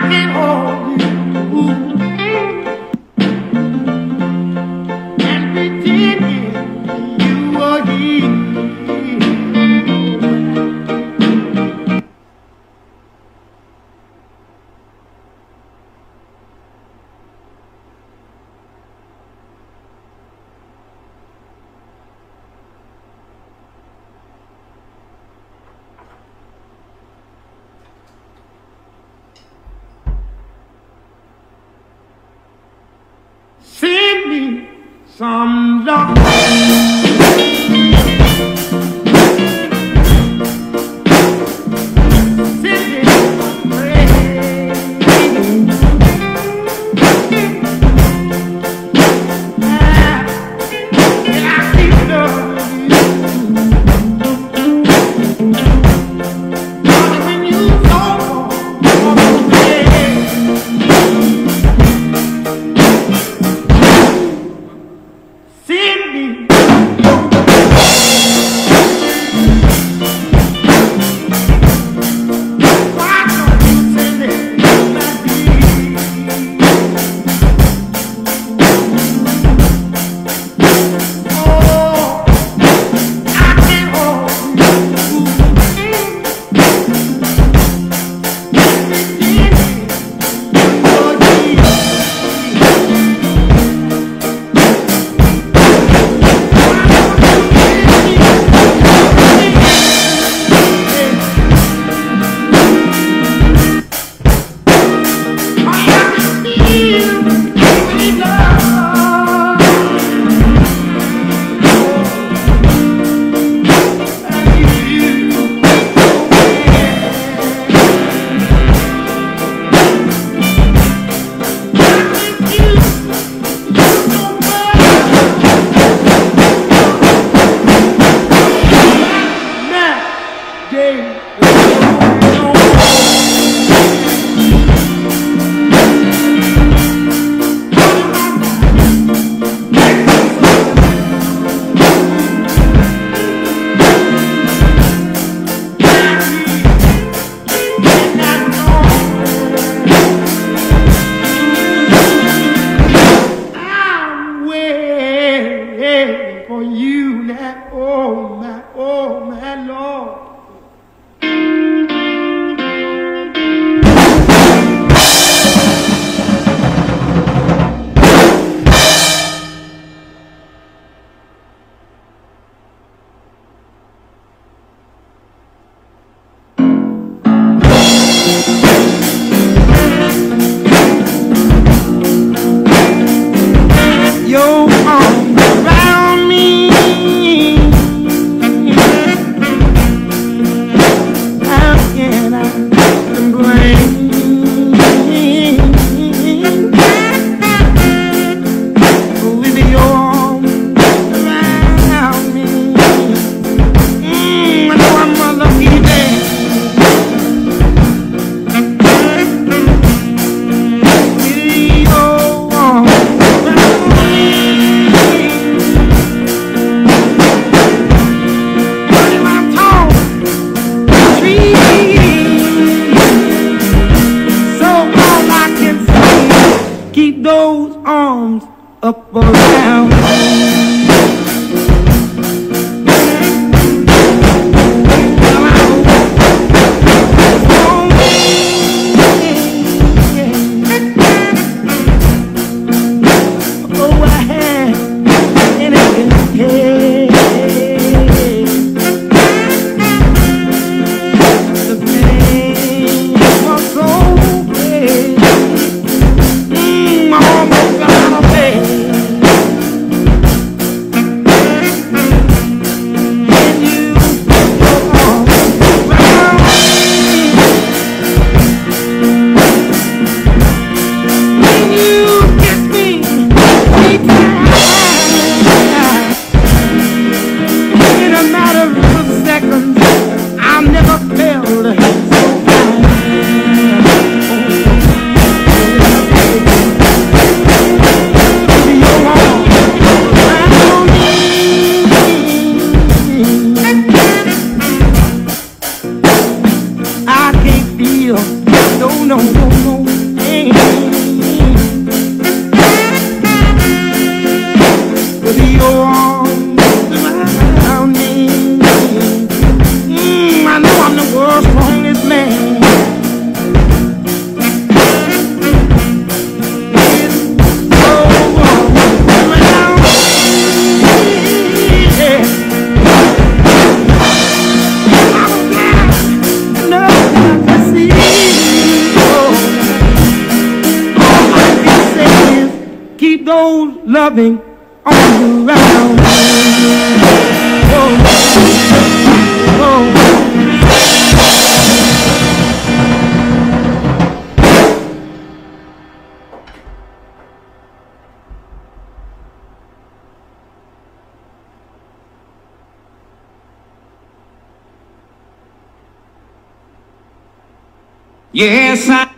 can hold you and pretend you are here. Send me some love. Send me some rain. And I keep loving you. When you go away. Send me why don't you send it like me? Oh, I can hold for you now, oh my Lord. Your arms around me, how can I complain? With your arms around me, I know I'm a lucky man. With your arms around me, running my tall tree. So all I can say is keep those arms up around me. Oh, I had anything to say. The pain was so great. I almost got away. those loving arms around me. Oh, oh. Yes, I